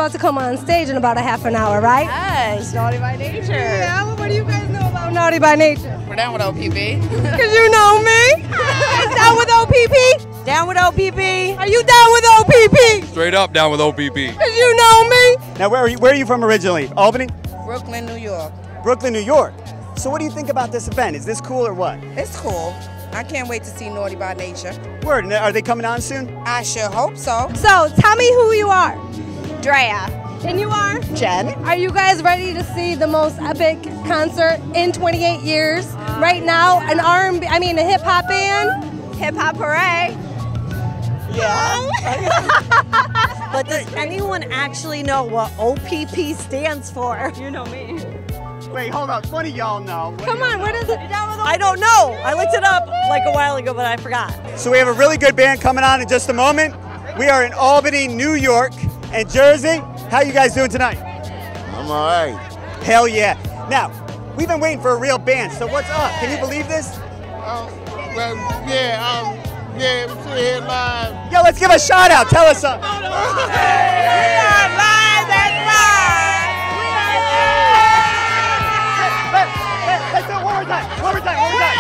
about to come on stage in about a half an hour, right? Yes, Naughty by Nature. Yeah, what do you guys know about Naughty by Nature? We're down with OPP. Because you know me. Down with OPP? Down with OPP. Are you down with OPP? Straight up down with OPP. Because you know me. Now, where are you from originally? Albany? Brooklyn, New York. Brooklyn, New York. So what do you think about this event? Is this cool or what? It's cool. I can't wait to see Naughty by Nature. Word, and are they coming on soon? I sure hope so. So, tell me who you are. Drea. And you are? Jen. Are you guys ready to see the most epic concert in 28 years? Right now, a hip hop band? Hip Hop Hooray. Yeah. But does anyone actually know what OPP stands for? You know me. Wait, hold on. What do y'all know? Come on, what is it? I don't know. I looked it up like a while ago, but I forgot. So we have a really good band coming on in just a moment. We are in Albany, New York, and Jersey. How you guys doing tonight? I'm all right. Hell yeah. Now, we've been waiting for a real band, so what's up? Can you believe this? Yeah, we're still here live. Yo, let's give a shout out. Tell us something. We are live and live. Let's do it one more time. One more time.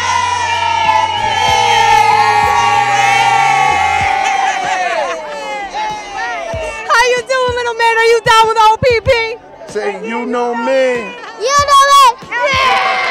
How you doing, little man? Are you down with OPP? Say, you know me. You know it. Yeah!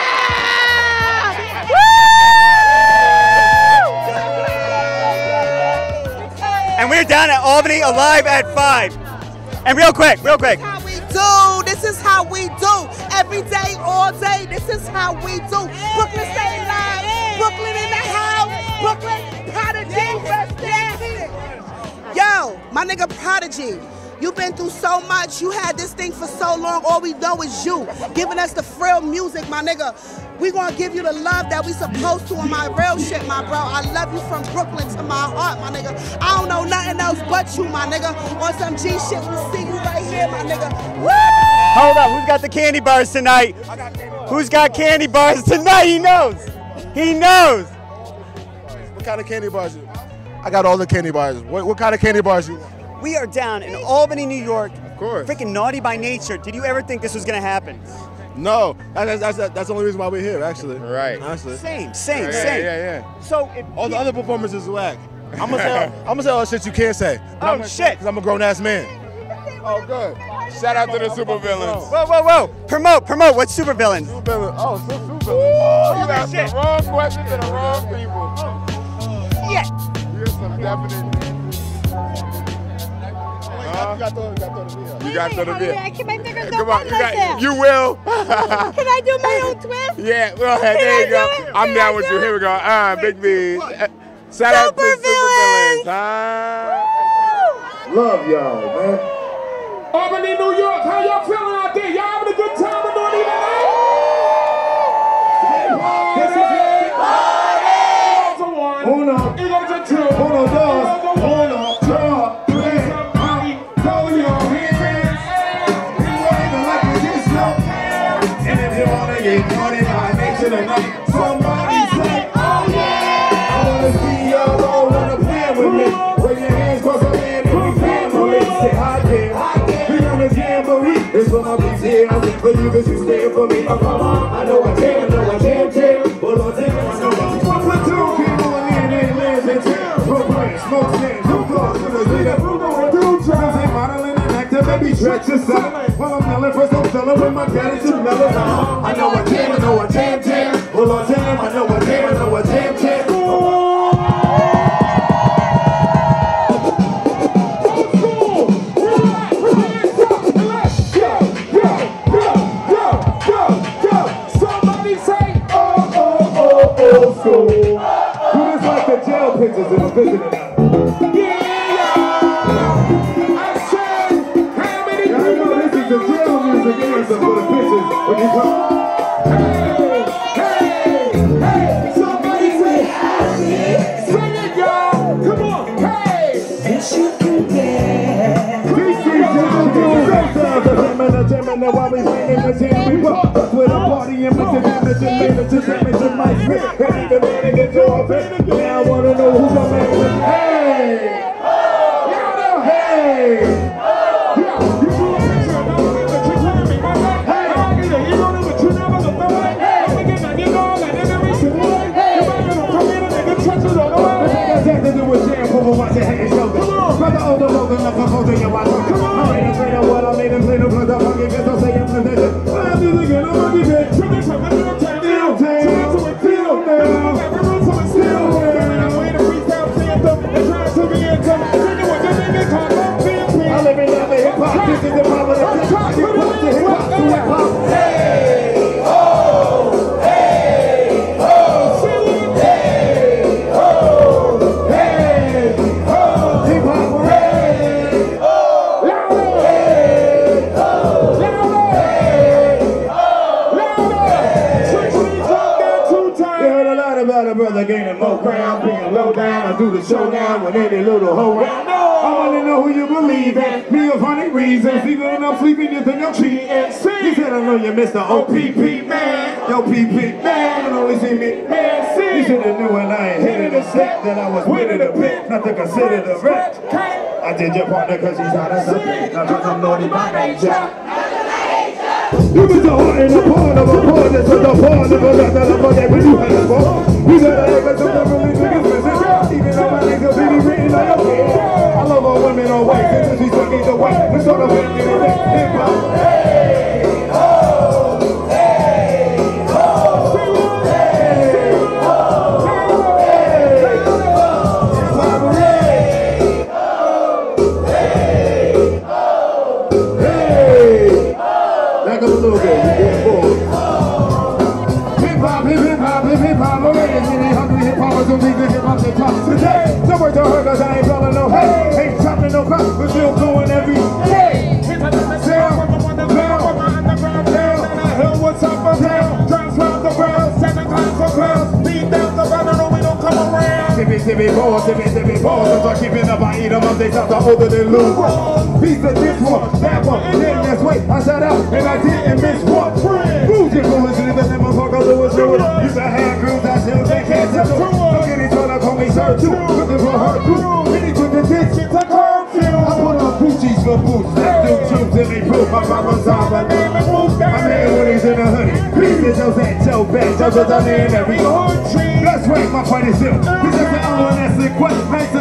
And we're down at Albany Alive at 5. And real quick. This is how we do. Every day, all day, this is how we do. Brooklyn stay live. Brooklyn in the house. Brooklyn, Prodigy, rest in peace. Yo, my nigga Prodigy. You've been through so much. You had this thing for so long. All we know is you. Giving us the frail music, my nigga. We gonna give you the love that we supposed to on my real shit, my bro. I love you from Brooklyn to my heart, my nigga. I don't know nothing else but you, my nigga. On some G shit, we see you right here, my nigga. Woo! Hold up, who's got the candy bars tonight? Who's got candy bars tonight? He knows. What kind of candy bars you want? I got all the candy bars. What kind of candy bars you want? We are down in Albany, New York. Of course. Freaking Naughty by Nature. Did you ever think this was gonna happen? No, that's the only reason why we're here, actually. Right. Honestly. Same. Yeah. So all the other performances are whack. I'm gonna say all the shit you can't say. Oh shit! Because I'm a grown ass man. Oh good. Shout out to the supervillains. Whoa! Promote. What's supervillains? Supervillains. Oh, supervillains. You asked the wrong question to the wrong people. Yeah. Here's some definite. You got to throw the beer. Can my fingers Come go on, like that? you will. Can I do my own twist? Yeah, go ahead. There you go. I'm down with you. Here we go. Big B. Shout out to supervillains. Love y'all, man. Albany, New York, how y'all feeling out there? Y'all having a good time or not even Uno, uno, dos, uno, dos, tres. Somebody throw your hands. You ain't like you get slow. And if you wanna get naughty by nature tonight, somebody say, oh yeah. I wanna see y'all wanna play with me. Raise your hands, cross your hands, and we family. Say hi there. We on the jamboree. It's for my peace here. I think for you, cause you stand for me. Come on, I know I can. Hold on, damn, I know I can. One, two, people in there, lands in town. Propane, smoke stands, two cars, winners, leader, Bruno, and two tries. Ain't modeling and acting, baby, stretch yourself. While I'm yelling for some fella with my attitude mellow. I know I can, Hold on, damn, I know I can. School. Who just like the jail pictures that are visiting us? Yeah! I said, how many people? I know this is the jail music answer for the pictures when you come. Hey! Somebody say happy! Sing it, y'all! Come on! Hey! Yes, you can dance. Now while we playing the jam, we walk up with a party and with the damage to my spirit. And even man to get your opinion. Now I wanna know who's the man with hey! Hey! spinning low ground, being low down. I do the showdown with any little hoe round. I wanna know who you believe in. Me of 100 reasons. Even when I'm sleeping, you think I'm cheating. You said I know you Mr. OPP man. Yo, PP man, you only see me. Man, see. You should have knew when I ain't hit it a set that I was with it a bit. Not to consider the wreck. I did your partner cause she's hot as a bitch. Not cause I'm naughty by nature. You was the heart and the part of a part. This was the part of a lot that I'm on that when you had a ball. You gotta act like some really niggas missing. Even though my niggas be written like a kid. I love all women on white, since we took either way. We sort of been getting that hip-hop. Hey, ho, hey, ho, hey, ho, hey, ho, hey, back up a little bit, we get bored. Hip-hop, hip-hop, hip-hop, already getting hungry hip-hoppers don't think the hip-hop the top today. Some words don't hurt cause I ain't blowing no hay. Ain't chopping no crop, but still going every day. What's up for town? Transfer the world, 7 times for crowds. Beat down the banner, no, we don't come around. Tippy balls, I'm trying keeping up, I eat them up, they sound older than Lou. Piece of this one, that one, then that's wait, I shut out, and I didn't miss one. Who's your coincidence, that motherfucker Lewis Lewis? You can have crews, I still they can't settle. Don't get each other, call me Sir too, looking for her too. Hit it to the ditch, it's a curfew. I put on Gucci's for boots, that do troops and they proof. My mama's on my name and move down. I'm here when he's in a hoodie. Please just at Joe back, Joe's on in every hood tree. Let's wait, my fight is still. This is the only one that's the quest. Nice